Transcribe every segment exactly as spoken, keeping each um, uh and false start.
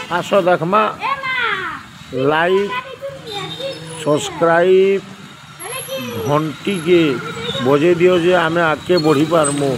आस देखमा like subscribe घंटी के बजे दियो जे आमे आगे बढ़ी पारमु।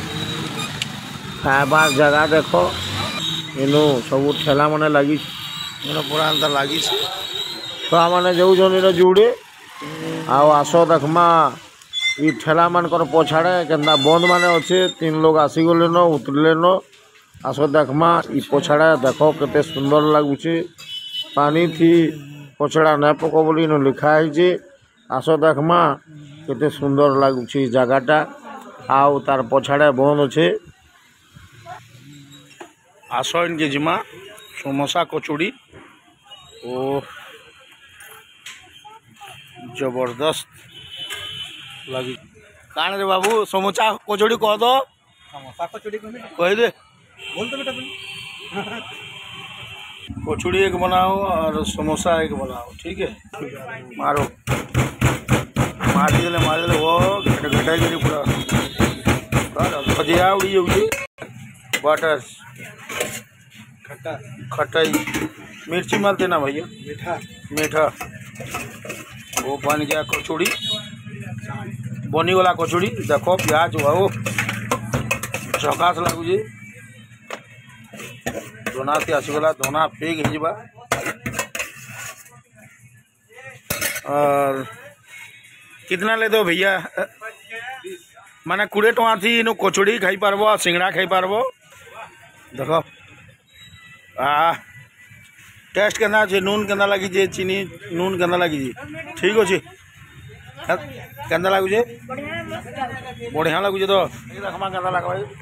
खाबार जगह देख इनु सब ठेला माने लगी पूरा लगी छुआ मैंने जो जुड़े आस देखमा ये ठेला मानकर पछाड़े केन्ता बंद माने अच्छे तीन लोग आसीगले न उतरले न आस देखमा इ पछाड़ा देख केते सुंदर लगुचे पानी थी पछाड़ा न पक बोली न लिखा है। आस देखमा केते सुंदर लगुचे जगहटा आउ तार पछाड़े बंद अच्छे। आस इनके जिमा समोसा कचौड़ी ओ जबरदस्त लगी कान रे बाबू समोसा कचौड़ी कह दो समोसा कचौड़ी कह दे बोल तो बेटा कचौड़ी एक बनाओ और समोसा एक बनाओ ठीक है। मारो मार दिले मार दिले वो घटाई गिरी पूरा भजिया उड़ी उड़ी बटर खट्टा खटाई मिर्ची मारते ना भैया मीठा मीठा वो बन गया कचौड़ी बनी वाला कचौड़ी देखो प्याज वो झकास लगुचे धना से आसीगला धना पेग हो और कितना ले दो भैया माने कोड़े टका थी इनु कचौड़ी खाई पारबो सिंगड़ा खाई पारबो देख आ टेस्ट केना छे नून केना लगी जे चीनी नून केना लगी जे ठीक अच्छे केना लगुचे बढ़िया लगुचे तो देखमा केना लग भाई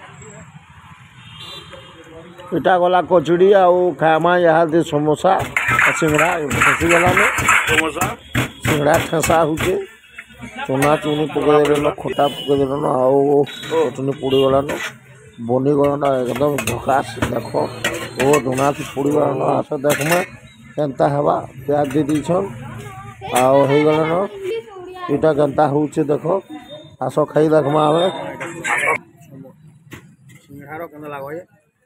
इटा गला कचौड़ी आउ खामा यहाँ समोसा सिंगड़ा फसीगला में समोसा सिंगड़ा ठेसा होचे चुना चुनी पकड़े देन खटा पकड़े देन आउ चटनी पड़ी गला न बनी गला एकदम झकास देख ओ धुना थी पड़ी गला आस देखमा केनता हवा प्याज दे दीछन आउ हो गला न इटा केनता होचे देख आस खाई देखमा आवे सिंगड़ारो केना लागो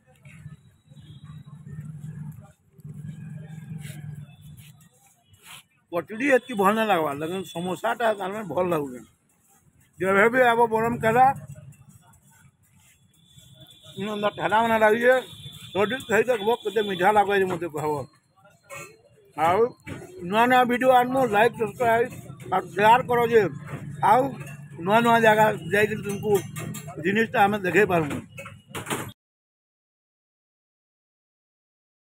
कचौड़ी एति भल ना लगवा लेकिन समोसाटा में भल लगुचे जब भी आब बरम करा ठेला मैंने लगे रोटी सही देखो के मीठा लगे मत कह आउ नुआ नुआ वीडियो आनमु लाइक सब्सक्राइब और शेयर करो जे आउ नुआ नुआ जगह जाकर तुमको जिनिसटा आम देखे पारमु।